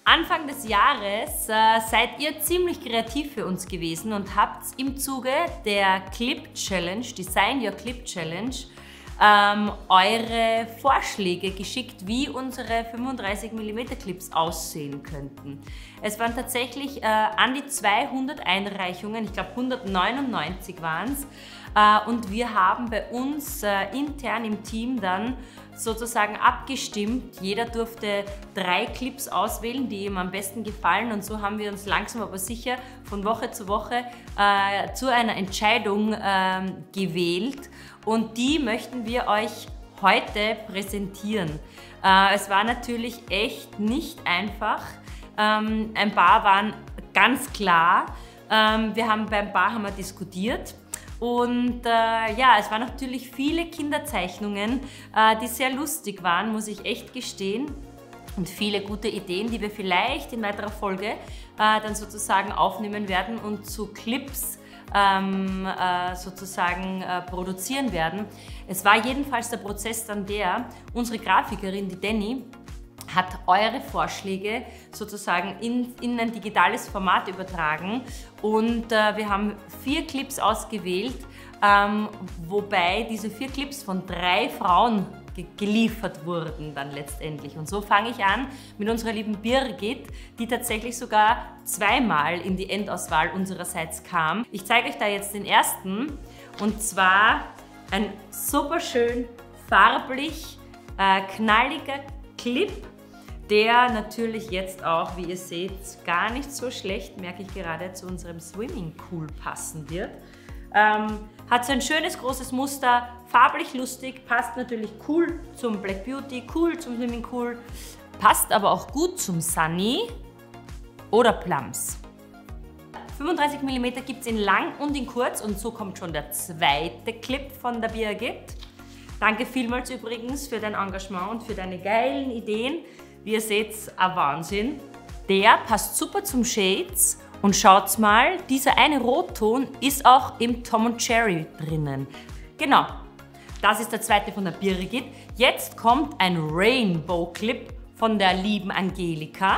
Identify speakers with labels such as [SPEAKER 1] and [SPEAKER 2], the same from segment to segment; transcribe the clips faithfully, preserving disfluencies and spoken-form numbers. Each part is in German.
[SPEAKER 1] Anfang des Jahres äh, seid ihr ziemlich kreativ für uns gewesen und habt im Zuge der Clip Challenge, Design Your Clip Challenge, ähm, eure Vorschläge geschickt, wie unsere fünfunddreißig Millimeter Clips aussehen könnten. Es waren tatsächlich äh, an die zweihundert Einreichungen, ich glaube hundertneunundneunzig waren es. Uh, und wir haben bei uns uh, intern im Team dann sozusagen abgestimmt. Jeder durfte drei Clips auswählen, die ihm am besten gefallen, und so haben wir uns langsam aber sicher von Woche zu Woche uh, zu einer Entscheidung uh, gewählt, und die möchten wir euch heute präsentieren. Uh, es war natürlich echt nicht einfach. Um, ein paar waren ganz klar. Um, wir haben beim paar haben wir diskutiert. Und äh, ja, es waren natürlich viele Kinderzeichnungen, äh, die sehr lustig waren, muss ich echt gestehen. Und viele gute Ideen, die wir vielleicht in weiterer Folge äh, dann sozusagen aufnehmen werden und zu Clips ähm, äh, sozusagen äh, produzieren werden. Es war jedenfalls der Prozess dann der, unsere Grafikerin, die Danny, hat eure Vorschläge sozusagen in, in ein digitales Format übertragen, und äh, wir haben vier Clips ausgewählt, ähm, wobei diese vier Clips von drei Frauen ge geliefert wurden dann letztendlich. Und so fange ich an mit unserer lieben Birgit, die tatsächlich sogar zweimal in die Endauswahl unsererseits kam. Ich zeige euch da jetzt den ersten, und zwar ein super schön farblich, äh, knalliger Clip, der natürlich jetzt auch, wie ihr seht, gar nicht so schlecht, merke ich gerade, zu unserem Swimmingpool passen wird. Ähm, hat so ein schönes großes Muster, farblich lustig, passt natürlich cool zum Black Beauty, cool zum Swimmingpool, passt aber auch gut zum Sunny oder Plums. fünfunddreißig Millimeter gibt es in lang und in kurz, und so kommt schon der zweite Clip von der Birgit. Danke vielmals übrigens für dein Engagement und für deine geilen Ideen. Wie ihr seht, ein Wahnsinn. Der passt super zum Shades, und schaut mal, dieser eine Rotton ist auch im Tom und Jerry drinnen. Genau, das ist der zweite von der Birgit. Jetzt kommt ein Rainbow Clip von der lieben Angelika.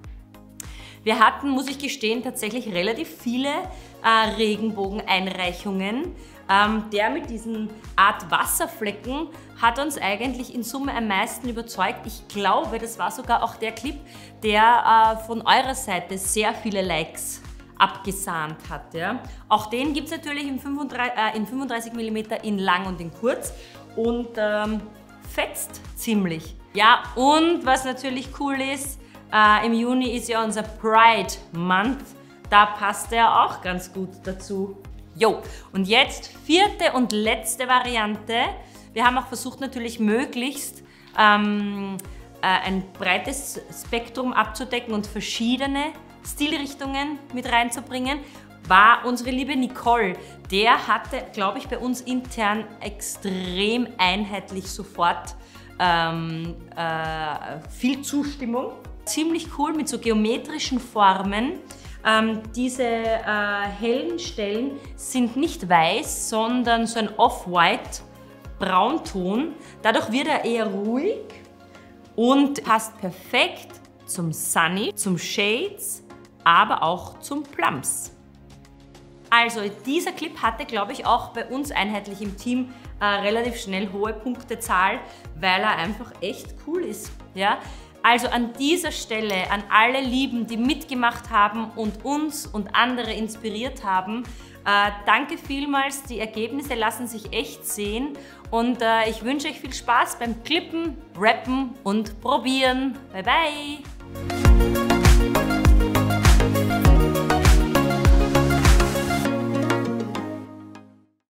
[SPEAKER 1] Wir hatten, muss ich gestehen, tatsächlich relativ viele äh, Regenbogeneinreichungen. Ähm, der mit diesen Art Wasserflecken hat uns eigentlich in Summe am meisten überzeugt. Ich glaube, das war sogar auch der Clip, der äh, von eurer Seite sehr viele Likes abgesahnt hat. Ja. Auch den gibt es natürlich in fünfunddreißig Millimeter in lang und in kurz, und ähm, fetzt ziemlich. Ja, und was natürlich cool ist, äh, im Juni ist ja unser Pride Month. Da passt er auch ganz gut dazu. Jo, und jetzt vierte und letzte Variante. Wir haben auch versucht, natürlich möglichst ähm, äh, ein breites Spektrum abzudecken und verschiedene Stilrichtungen mit reinzubringen. War unsere liebe Nicole. Der hatte, glaube ich, bei uns intern extrem einheitlich sofort ähm, äh, viel Zustimmung. Ziemlich cool mit so geometrischen Formen. Ähm, diese äh, hellen Stellen sind nicht weiß, sondern so ein Off-White Braunton. Dadurch wird er eher ruhig und passt perfekt zum Sunny, zum Shades, aber auch zum Plums. Also dieser Clip hatte, glaube ich, auch bei uns einheitlich im Team äh, relativ schnell hohe Punktezahl, weil er einfach echt cool ist. Ja? Also an dieser Stelle an alle Lieben, die mitgemacht haben und uns und andere inspiriert haben, äh, danke vielmals, die Ergebnisse lassen sich echt sehen, und äh, ich wünsche euch viel Spaß beim Clippen, Rappen und Probieren. Bye bye!